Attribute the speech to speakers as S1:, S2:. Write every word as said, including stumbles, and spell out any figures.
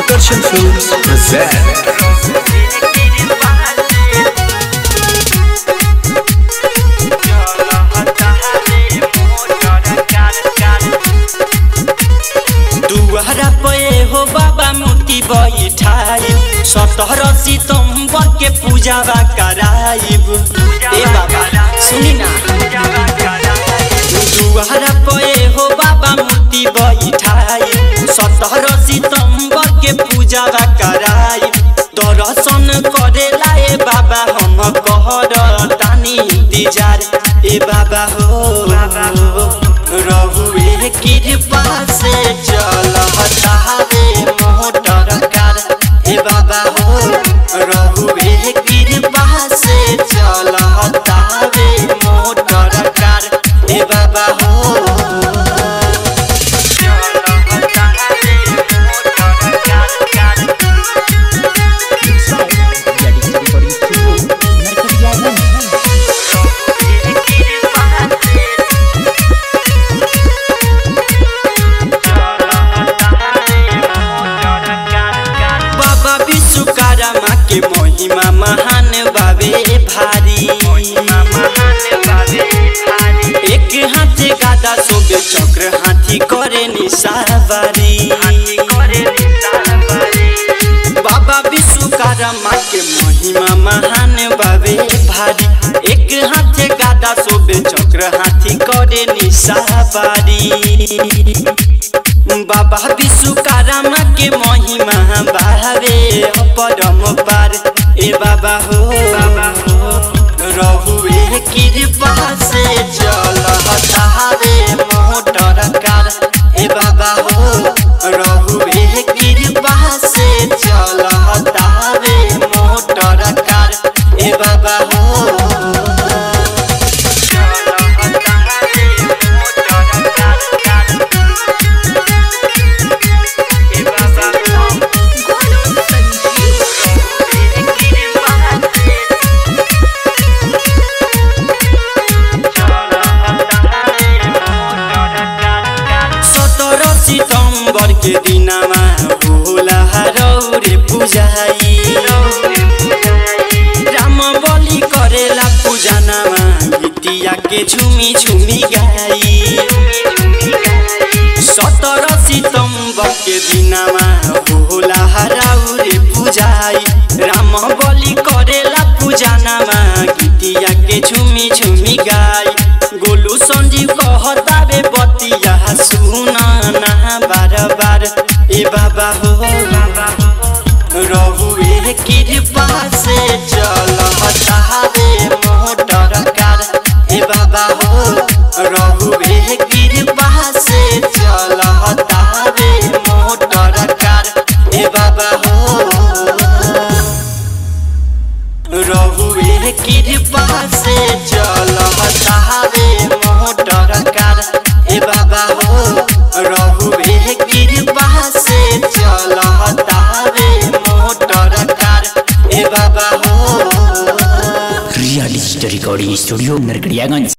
S1: Akarshan Films present
S2: दुआरा पे हो बाबा मूर्ति बैठाई सत्रह सितंबर के पूजावा कराइब। ए बाबा सुनी ना, दुआरा पे हो बाबा मूर्ति बैठाई सत्रह सितंबर के पूजावा कराइब। दर्शन करेला ए बाबा हम कहर तानी इंतजार। ए बाबा हो रहुए कृपा से चलता रे मोटर कार। ए बाबा हो रहुए कृपा से चलता रे मोटर कार। ए बाबा हो के महिमा महान बाबे भारी। एक हाथ गादा सोबे चक्र हाथी करे निशावारी। बाबा विश्वकर्मा के महिमा महान बाबे भारी। एक हाथ गादा सोबे चक्र हाथी करे निशावारी। बाबा विश्वकर्मा के महिमा बावे परम पार। ए बाबा हो रहुए कृपा से चलता रे मोटर कार। ए बाबा हो रहुए कृपा से चलता रे मोटर कार। ए बाबा हो सितंबर के दिनमा होला रौरे पूजाई। राम बलि करेला पूजनमा गीतिया के झुमी झुमी गाई। सत्रह सितंबर के दिनमा होला रौरे पूजाई। राम बलि करेला पूजनमा गीतिया के झुमी झुमी गाई। गोलू संजीव कहता बे बतिया सुना ना बार बार। ए बाबा हो रहुए कृपा से चलता रे मोटर कार। ए बाबा हो रहुए कृपा से चलता रे मोटर कार। ए बाबा हो रहुए कृपा से चलता रे मोटर कार। ए बाबा हो रहुए कृपा से चलता रे मोटर कार। ए बाबा हो
S3: रियलिस्ट रिकॉर्डिंग स्टूडियो नरकड़ियागंज।